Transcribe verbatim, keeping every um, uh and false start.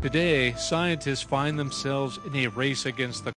Today, scientists find themselves in a race against the